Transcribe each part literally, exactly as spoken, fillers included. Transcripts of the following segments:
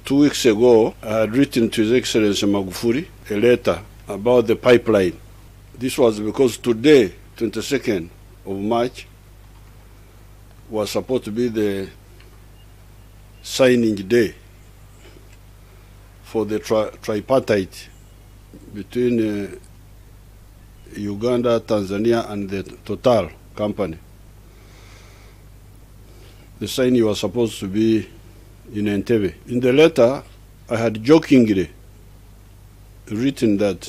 Two weeks ago, I had written to His Excellency Magufuli a letter about the pipeline. This was because today, twenty-second of March, was supposed to be the signing day for the tri tripartite between uh, Uganda, Tanzania, and the Total company. The signing was supposed to be in Entebbe. In the letter, I had jokingly written that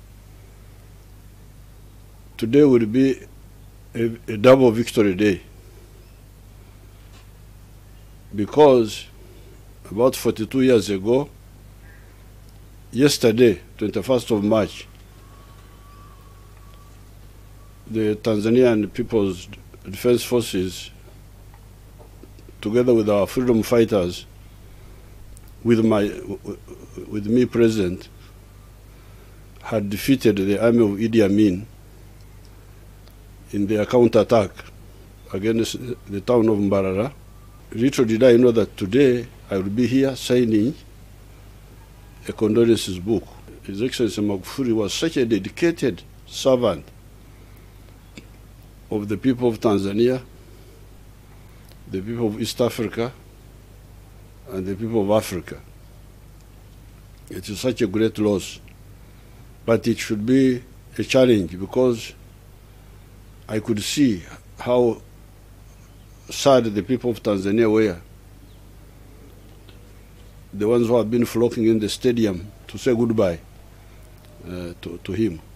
today would be a, a double victory day, because about forty-two years ago, yesterday, twenty-first of March, the Tanzanian People's Defense Forces, together with our freedom fighters, with my, with me present, had defeated the army of Idi Amin in their counterattack against the town of Mbarara. Little did I know that today I will be here signing a condolences book. His Excellency Magufuli was such a dedicated servant of the people of Tanzania, the people of East Africa, and the people of Africa. It is such a great loss, but it should be a challenge, because I could see how sad the people of Tanzania were, the ones who have been flocking in the stadium to say goodbye uh, to, to him.